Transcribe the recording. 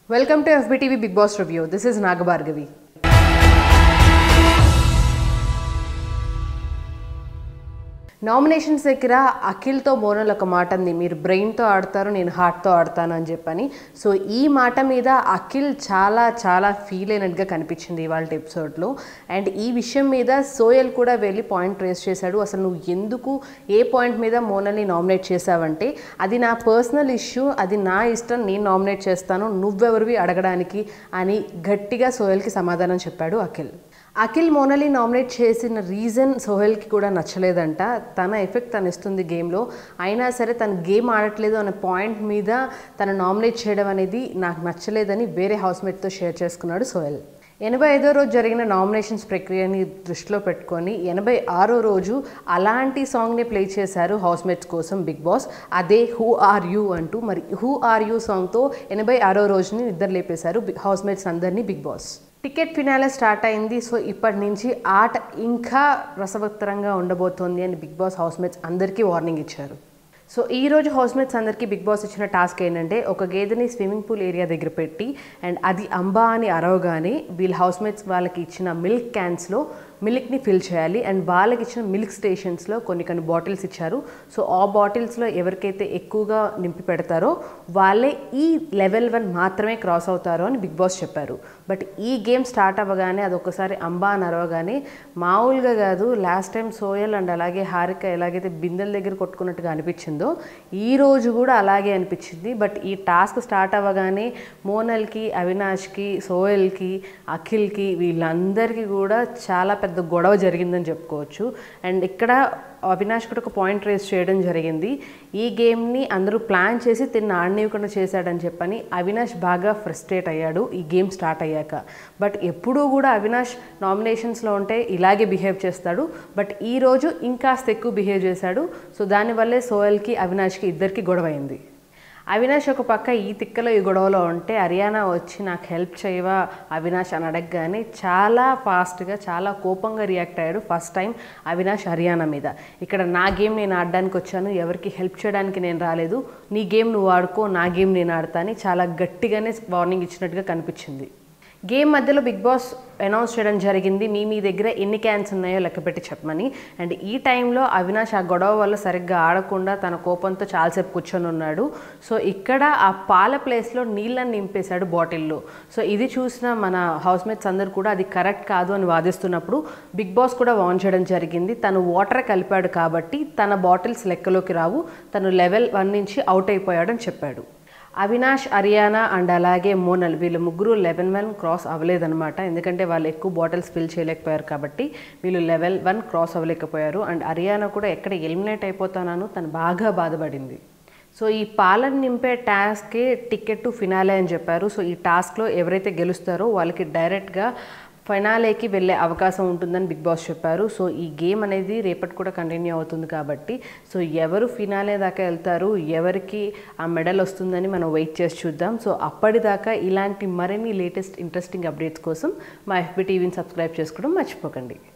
Welcome to FBTV Bigg Boss Review. This is Nagabargavi. Nominations దగ్గర అఖిల్తో మోనల్ ఒక మాట అంది, మీరు బ్రెయిన్తో ఆడతారు, నేను హార్ట్తో ఆడతాను అని చెప్పని. సో ఈ మాట మీద అఖిల్ చాలా ఫీల్ అయినట్టుగా కనిపించింది ఇవాళ ఎపిసోడ్లో. అండ్ ఈ విషయం మీద సోయల్ కూడా వెళ్ళి పాయింట్ రేస్ చేశాడు. అసలు నువ్వు ఎందుకు ఏ పాయింట్ మీద మోనల్ని నామినేట్ చేశావంటే, అది నా పర్సనల్ ఇష్యూ, అది నా ఇష్టం, నేను నామినేట్ చేస్తాను, నువ్వెవరివి అడగడానికి అని గట్టిగా సోయల్కి సమాధానం చెప్పాడు అఖిల్ మోనల్ని నామినేట్ చేసిన రీజన్ సోహెల్కి కూడా నచ్చలేదంట. తన ఎఫెక్ట్ తను ఇస్తుంది గేమ్లో, అయినా సరే తను గేమ్ ఆడట్లేదు అనే పాయింట్ మీద తను నామినేట్ చేయడం అనేది నాకు నచ్చలేదని వేరే హౌస్మేట్తో షేర్ చేసుకున్నాడు సోహెల్. 85వ రోజు జరిగిన నామినేషన్స్ ప్రక్రియని దృష్టిలో పెట్టుకొని 86వ రోజు అలాంటి సాంగ్ని ప్లే చేశారు హౌస్మేట్స్ కోసం బిగ్ బాస్. అదే హూ ఆర్ యూ అంటూ. మరి హూ ఆర్ యూ సాంగ్తో 86వ రోజుని నిద్ర లేపేశారు హౌస్మేట్స్ అందరినీ Bigg Boss. Ticket finale start అయింది. సో ఇప్పటి నుంచి ఆట ఇంకా రసవత్తరంగా ఉండబోతోంది అని బిగ్ బాస్ హౌస్మేట్స్ అందరికీ వార్నింగ్ ఇచ్చారు. సో ఈరోజు హౌస్మేట్స్ అందరికీ బిగ్ బాస్ ఇచ్చిన టాస్క్ ఏంటంటే, ఒక గేదెని స్విమ్మింగ్ పూల్ ఏరియా దగ్గర పెట్టి అండ్ అది అంబా అని అరవగానే వీళ్ళ హౌస్మేట్స్ వాళ్ళకి ఇచ్చిన మిల్క్ క్యాన్స్లో మిల్క్ని ఫిల్ చేయాలి. అండ్ వాళ్ళకి ఇచ్చిన మిల్క్ స్టేషన్స్లో కొన్ని బాటిల్స్ ఇచ్చారు. సో ఆ బాటిల్స్లో ఎవరికైతే ఎక్కువగా నింపి పెడతారో వాళ్ళే ఈ లెవెల్ 1 మాత్రమే క్రాస్ అవుతారో అని బిగ్ బాస్ చెప్పారు. బట్ ఈ గేమ్ స్టార్ట్ అవ్వగానే అదొకసారి అంబా అని అరవగానే మామూలుగా కాదు, లాస్ట్ టైం సోయల్ అండ్ అలాగే హారిక ఎలాగైతే బిందెల దగ్గర కొట్టుకున్నట్టుగా అనిపించిందో ఈ రోజు కూడా అలాగే అనిపించింది. బట్ ఈ టాస్క్ స్టార్ట్ అవ్వగానే మోనల్కి, అవినాష్కి, సోయల్కి, అఖిల్కి వీళ్ళందరికీ కూడా చాలా పెద్ద గొడవ జరిగిందని చెప్పుకోవచ్చు. అండ్ ఇక్కడ అవినాష్ కూడా ఒక పాయింట్ రేస్ చేయడం జరిగింది. ఈ గేమ్ని అందరూ ప్లాన్ చేసి తిన్న ఆడనివ్వకుండా చేశాడని చెప్పని అవినాష్ బాగా ఫ్రస్ట్రేట్ అయ్యాడు ఈ గేమ్ స్టార్ట్ అయ్యాక. బట్ ఎప్పుడూ కూడా అవినాష్ నామినేషన్స్లో ఉంటే ఇలాగే బిహేవ్ చేస్తాడు. బట్ ఈరోజు ఇంకాస్త ఎక్కువ బిహేవ్ చేశాడు. సో దానివల్లే సోయల్కి, అవినాష్కి ఇద్దరికి గొడవ అయింది. అవినాష్ ఒక పక్క ఈ తిక్కలో ఈ గొడవలో ఉంటే హర్యానా వచ్చి నాకు హెల్ప్ చేయవా అవినాష్ అని అడగగానే చాలా ఫాస్ట్గా చాలా కోపంగా రియాక్ట్ అయ్యాడు ఫస్ట్ టైం అవినాష్ హర్యానా మీద. ఇక్కడ నా గేమ్ నేను ఆడడానికి వచ్చాను, ఎవరికి హెల్ప్ చేయడానికి నేను రాలేదు, నీ గేమ్ నువ్వు ఆడుకో, నా గేమ్ నేను ఆడతా అని చాలా గట్టిగానే వార్నింగ్ ఇచ్చినట్టుగా కనిపించింది. గేమ్ మధ్యలో బిగ్ బాస్ అనౌన్స్ చేయడం జరిగింది, మీ దగ్గర ఎన్ని క్యాన్స్ ఉన్నాయో లెక్కపెట్టి చెప్పమని. అండ్ ఈ టైంలో అవినాష్ ఆ గొడవ వల్ల సరిగ్గా ఆడకుండా తన కోపంతో చాలాసేపు కూర్చొని ఉన్నాడు. సో ఇక్కడ ఆ పాల ప్లేస్లో నీళ్ళని నింపేశాడు బాటిల్లో. సో ఇది చూసిన మన హౌస్మేట్స్ అందరూ కూడా అది కరెక్ట్ కాదు అని వాదిస్తున్నప్పుడు బిగ్ బాస్ కూడా వార్న్ చేయడం జరిగింది. తను వాటర్ కలిపాడు కాబట్టి తన బాటిల్స్ లెక్కలోకి రావు, తను లెవెల్ 1 నుంచి అవుట్ అయిపోయాడని చెప్పాడు. అవినాష్, హర్యానా అండ్ అలాగే మోనల్ వీళ్ళు ముగ్గురు లెవెల్ 1 క్రాస్ అవ్వలేదన్నమాట. ఎందుకంటే వాళ్ళు ఎక్కువ బాటిల్స్ ఫిల్ చేయలేకపోయారు కాబట్టి వీళ్ళు లెవెల్ 1 క్రాస్ అవ్వలేకపోయారు. అండ్ హర్యానా కూడా ఎక్కడ ఎలిమినేట్ అయిపోతానో తను బాగా బాధపడింది. సో ఈ పాలను నింపే టాస్క్కి టికెట్ టు ఫినాలే అని చెప్పారు. సో ఈ టాస్క్లో ఎవరైతే గెలుస్తారో వాళ్ళకి డైరెక్ట్గా ఫైనాలేకి వెళ్ళే అవకాశం ఉంటుందని బిగ్ బాస్ చెప్పారు. సో ఈ గేమ్ అనేది రేపటి కూడా కంటిన్యూ అవుతుంది కాబట్టి సో ఎవరు ఫినాలే దాకా వెళ్తారు, ఎవరికి ఆ మెడల్ వస్తుందని మనం వెయిట్ చేసి చూద్దాం. సో అప్పటిదాకా ఇలాంటి మరిన్ని లేటెస్ట్ ఇంట్రెస్టింగ్ అప్డేట్స్ కోసం మా FBTVని సబ్స్క్రైబ్ చేసుకోవడం మర్చిపోకండి.